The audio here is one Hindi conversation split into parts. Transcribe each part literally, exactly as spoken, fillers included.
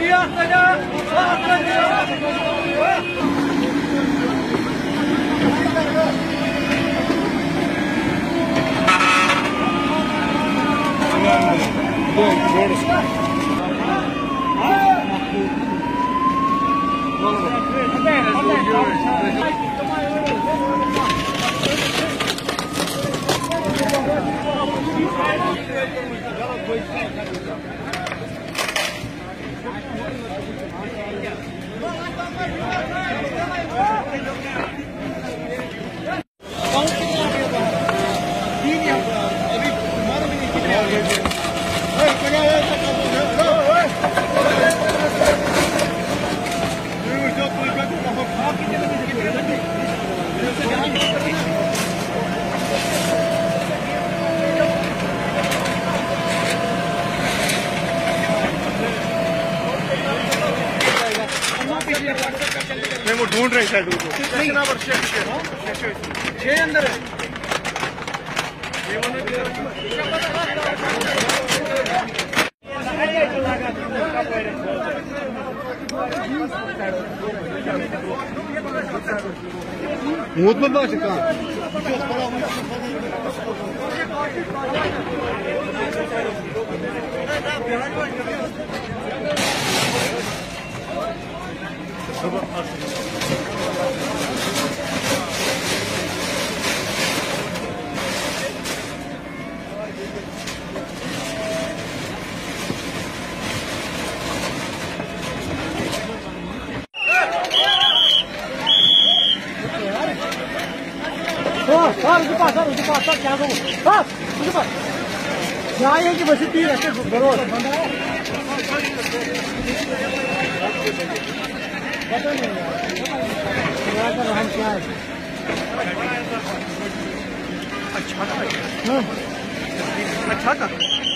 मैं वो ढूंढ रही साइड को छह अंदर है। मुतमत बात कहाँ सर उसके पास सर उसके पास सर क्या करूँ बस उसके पास यहाँ है कि बस तीन ऐसे बरोबर पता नहीं यार कर हम क्या है अच्छा था अच्छा था।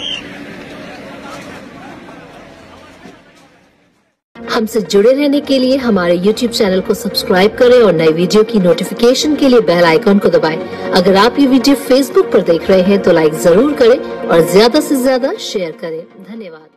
हमसे जुड़े रहने के लिए हमारे यूट्यूब चैनल को सब्सक्राइब करें और नई वीडियो की नोटिफिकेशन के लिए बेल आइकॉन को दबाएं। अगर आप ये वीडियो फेसबुक पर देख रहे हैं तो लाइक जरूर करें और ज्यादा से ज्यादा शेयर करें। धन्यवाद।